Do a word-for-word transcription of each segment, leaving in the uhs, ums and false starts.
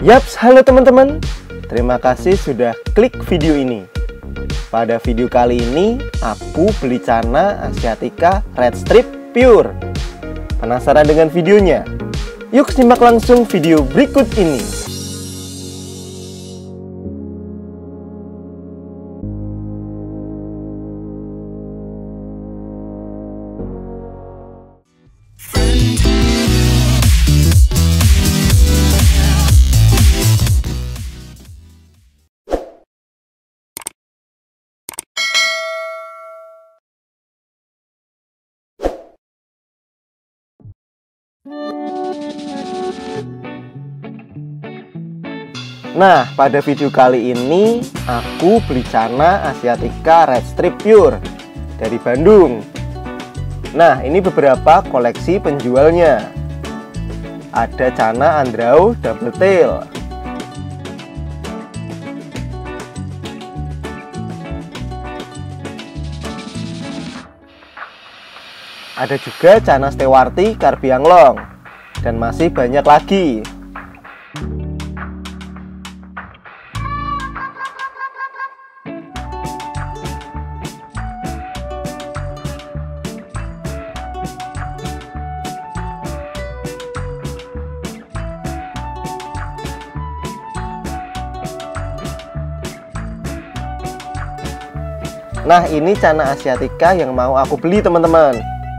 Yaps, halo teman-teman. Terima kasih sudah klik video ini. Pada video kali ini, aku beli Channa Asiatica Red Strip Pure. Penasaran dengan videonya? Yuk simak langsung video berikut ini. Nah, pada video kali ini aku beli Channa Asiatica Red Strip Pure dari Bandung. Nah, ini beberapa koleksi penjualnya. Ada Channa Andrau Double Tail, ada juga Channa Stewarti Carbiang Long, dan masih banyak lagi. Nah, ini Channa Asiatica yang mau aku beli, teman-teman.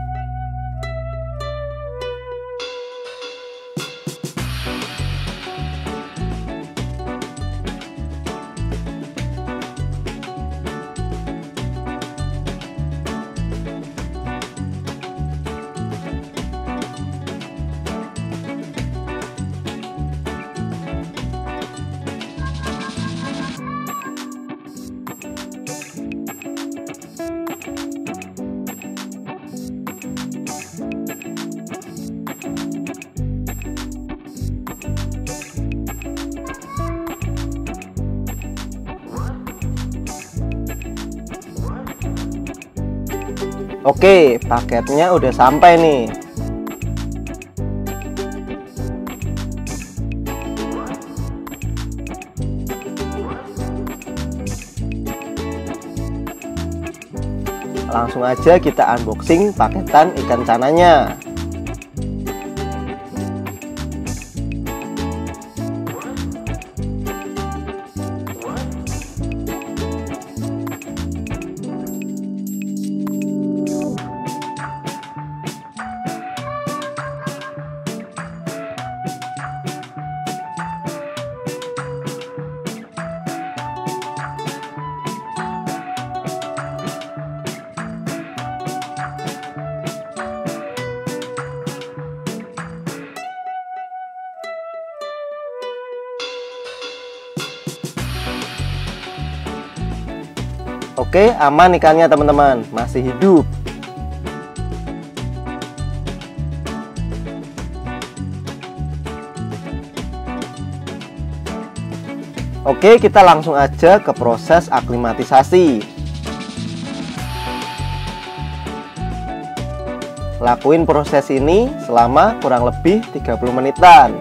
Oke, paketnya udah sampai nih. Langsung aja kita unboxing paketan ikan Channanya. Oke, aman ikannya teman-teman, masih hidup. Oke, kita langsung aja ke proses aklimatisasi. Lakuin proses ini selama kurang lebih tiga puluh menitan.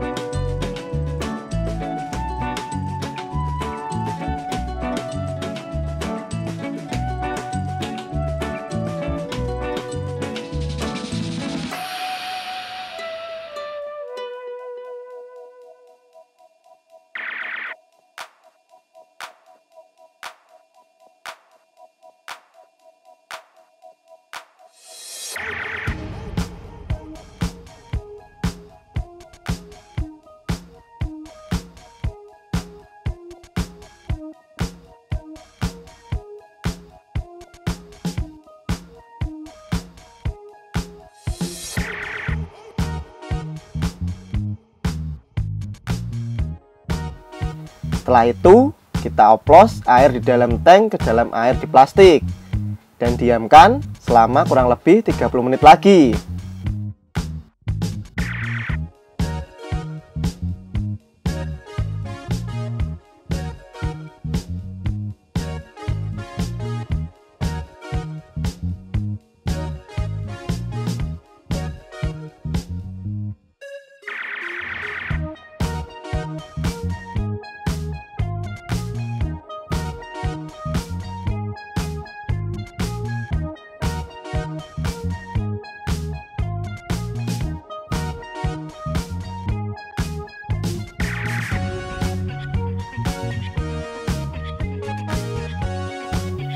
Setelah itu, kita oplos air di dalam tank ke dalam air di plastik dan diamkan selama kurang lebih tiga puluh menit lagi.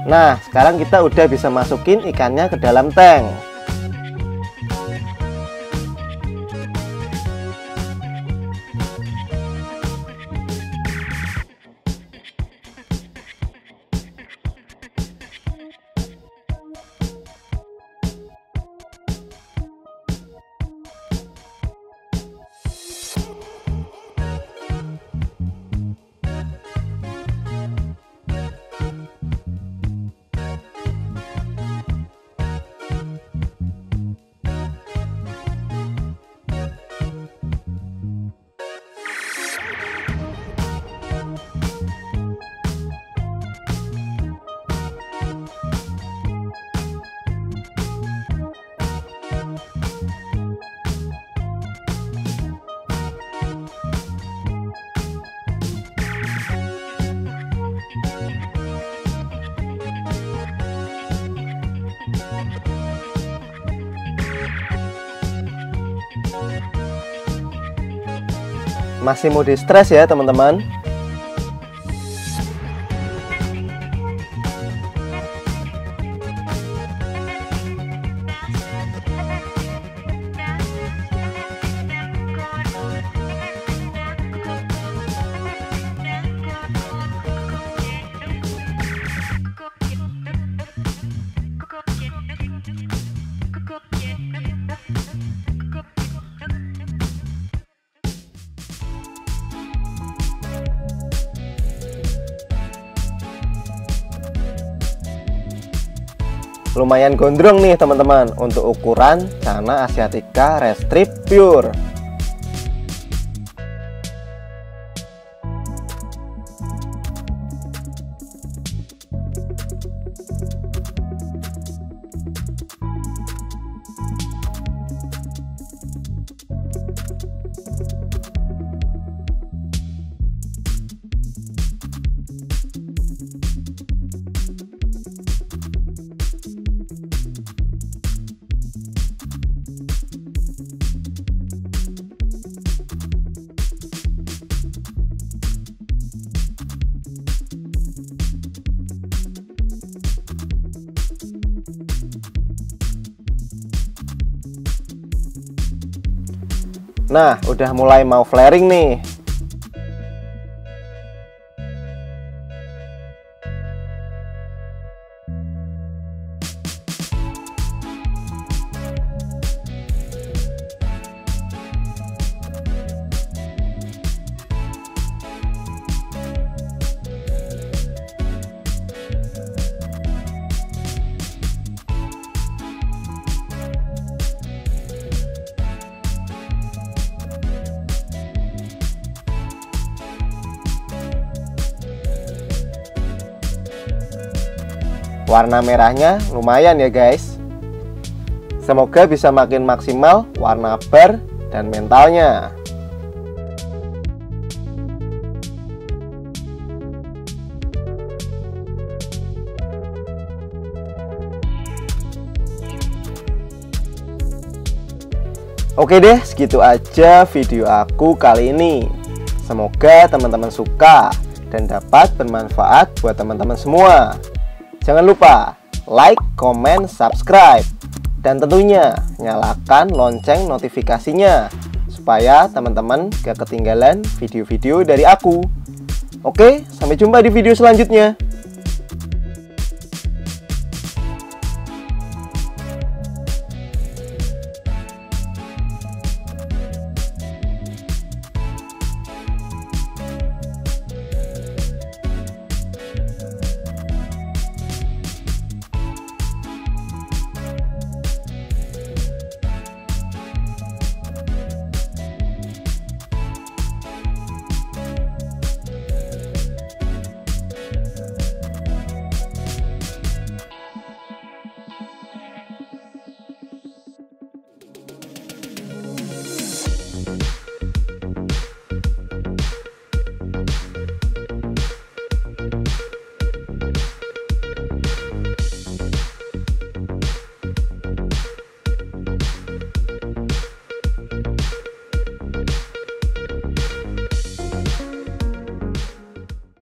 Nah, sekarang kita udah bisa masukin ikannya ke dalam tank. Masih mode stres ya teman-teman. Lumayan gondrong nih teman-teman untuk ukuran Channa asiatica red strip pure. Nah, udah mulai mau flaring nih. Warna merahnya lumayan ya guys. Semoga bisa makin maksimal warna bar dan mentalnya. Oke deh, segitu aja video aku kali ini. Semoga teman-teman suka dan dapat bermanfaat buat teman-teman semua. Jangan lupa like, comment, subscribe, dan tentunya nyalakan lonceng notifikasinya supaya teman-teman gak ketinggalan video-video dari aku. Oke, sampai jumpa di video selanjutnya.